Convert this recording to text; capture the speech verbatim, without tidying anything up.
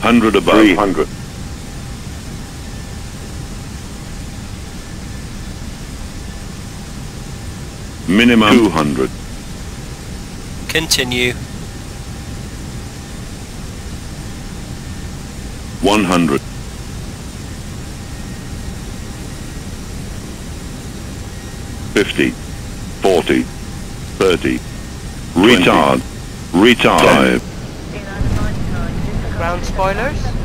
hundred above. three hundred. Minimum two hundred. Continue. one hundred. fifty. forty. thirty. Retard. Retard. Ground spoilers.